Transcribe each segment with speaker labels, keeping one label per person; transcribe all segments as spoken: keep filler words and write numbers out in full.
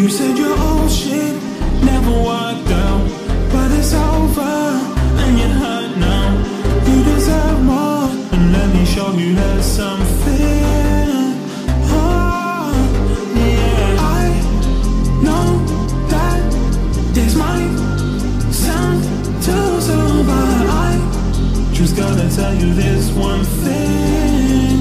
Speaker 1: You said your old shit never worked out, but it's over and you're hurt now. You deserve more, and let me show you there's something. Oh, yeah. I know that this might sound too soon, but I just gotta tell you this one thing.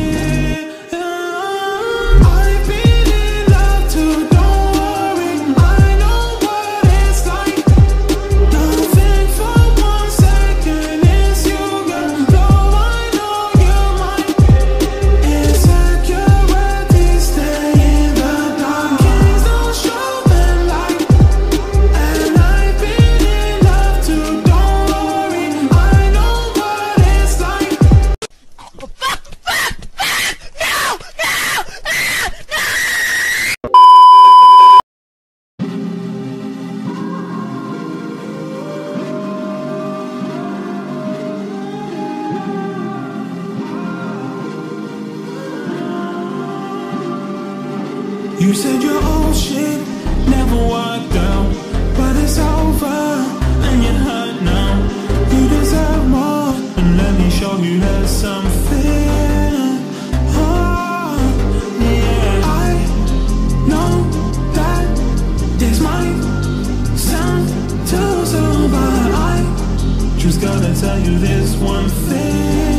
Speaker 1: You said your old shit never worked out, but it's over and you're hurt now. You deserve more, and let me show you there's something. Oh, yeah. I know that this might sound too soon, but I just gotta tell you this one thing.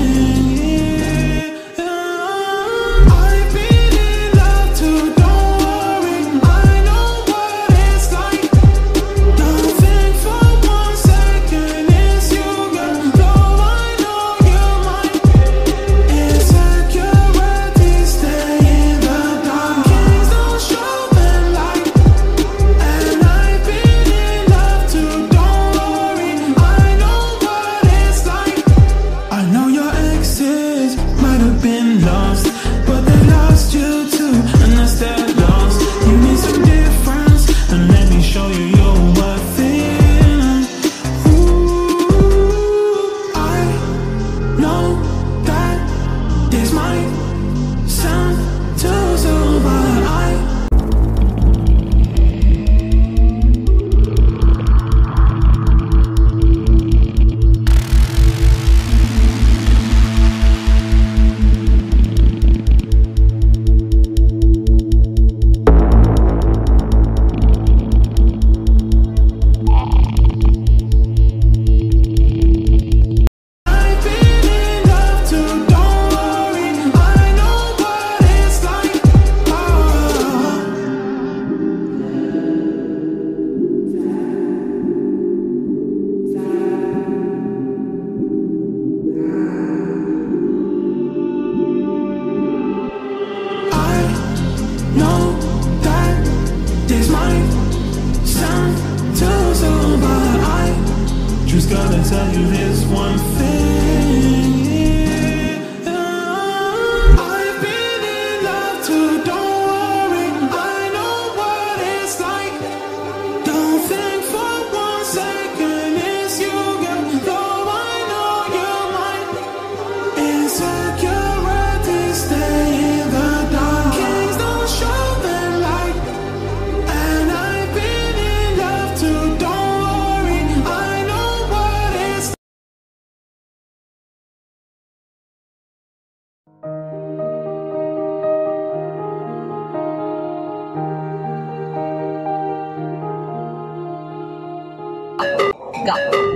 Speaker 1: Just gotta tell you this one thing. I've been in love too, don't worry, I know what it's like. Don't think for one second it's you, girl, though I know you're mine. Insecurity, stay in the dark. Kings don't show them light. And I've been in love too, don't worry, I know what it's like.
Speaker 2: Go.